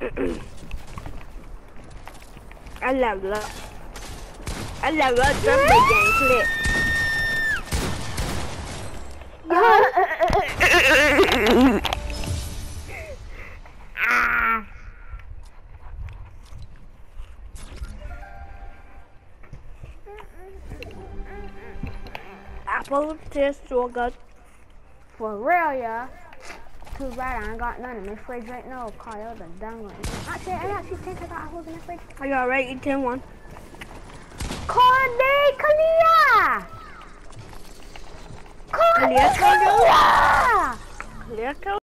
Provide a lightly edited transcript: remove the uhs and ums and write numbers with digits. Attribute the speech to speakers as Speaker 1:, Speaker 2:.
Speaker 1: I level up. I level up the big game clip. Apple tastes so good.
Speaker 2: For real, yeah. Too bad I ain't got none in my fridge right now. Kyle, the dang one. Actually, I actually think I got apples in the fridge.
Speaker 1: I got right in 10-1.
Speaker 2: Cody, come here! Cody,
Speaker 1: Clear,
Speaker 2: come here!
Speaker 1: Clear,